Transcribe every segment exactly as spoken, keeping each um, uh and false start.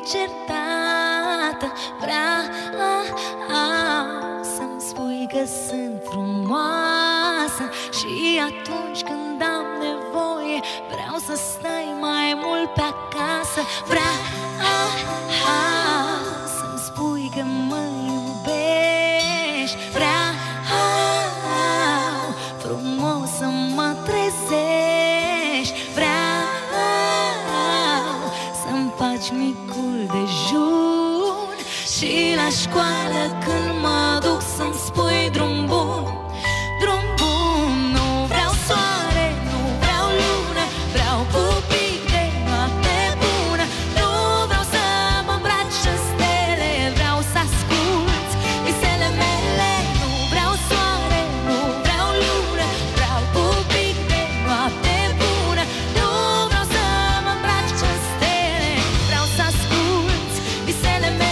certată. Vreau să-mi spui că sunt frumoasă și atunci când am nevoie vreau să stai mai mult pe acasă. Vreau să-mi spui că mă iubești. Vreau frumos să mă trezești. Vreau să-mi faci micul dejun și la școală când mă duc să-mi spui drum bun, drum bun. Nu vreau soare, nu vreau lună, vreau pupic de noapte bună. Nu vreau să mă îmbraci în stele, vreau să ascult visele mele. Nu vreau soare, nu vreau lună, vreau pupic de noapte bună. Nu vreau să mă îmbraci în stele, vreau să ascult visele mele.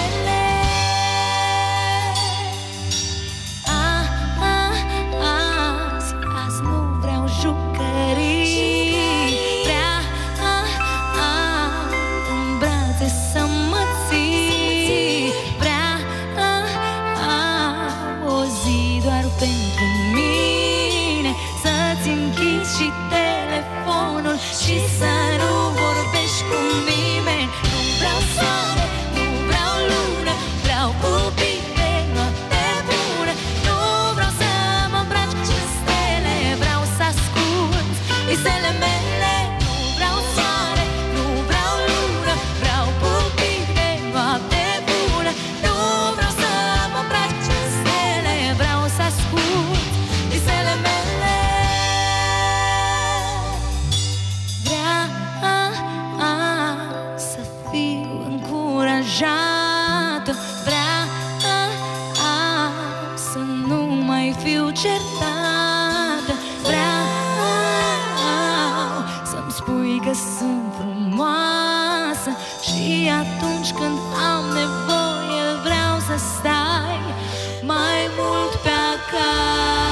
Pentru mine să-ți închizi și telefonul și să nu vorbești cu nimeni. Nu vreau soare, nu vreau lună, vreau pupic de noapte bună. Nu vreau să mă îmbraci în stele, vreau să ascult visele mele. Nu vreau soare, nu vreau lună, vreau pupic de noapte bună. Nu vreau să mă îmbraci în stele, vreau să ascult visele mele. Vreau să fiu încurajată. Vreau să nu mai fiu certată. Vreau să-mi spui că sunt frumoasă și atunci când am nevoie vreau să stai mai mult pe acasă.